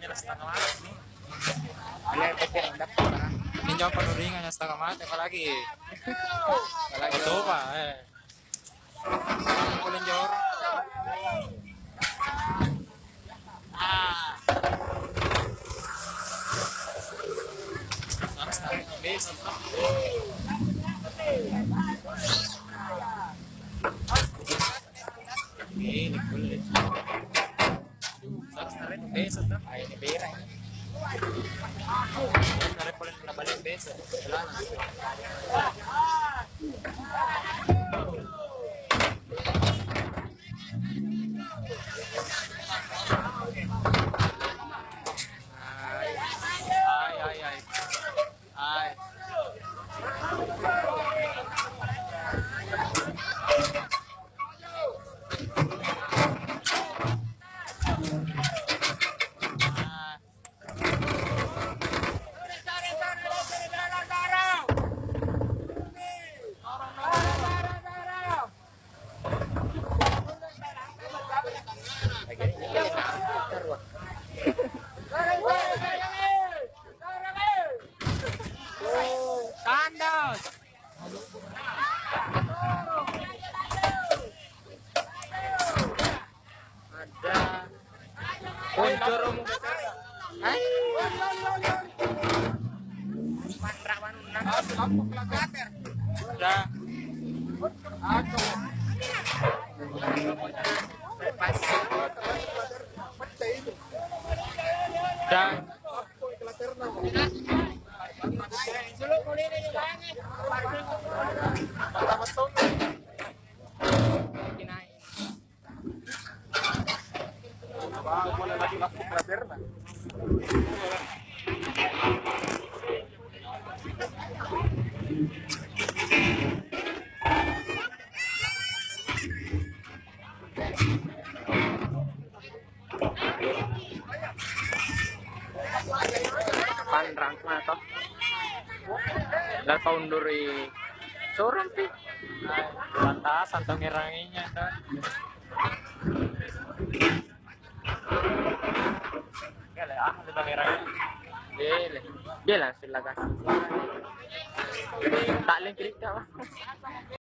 penuringannya setengah mati nih. Ala ito dapat na. Ninyo ang penuringannya setengah mati apalagi. Coba Kamu pulin jor. Bisa. Ini kulit. Saks na rin, beso na. Ay, ni Bira. Saks na rin po rin nabalik beso. Wala na. Ay. Tandos. Ada. Uncur mo ay. Mandra man na. Ada. Ato. Ada. Pandrang na to. Dal paunduri. Sorang pi. Pantasan tong iranginya ito. Gale, ano tong iranginya? Gele. Gele sila gas. Tak link kita.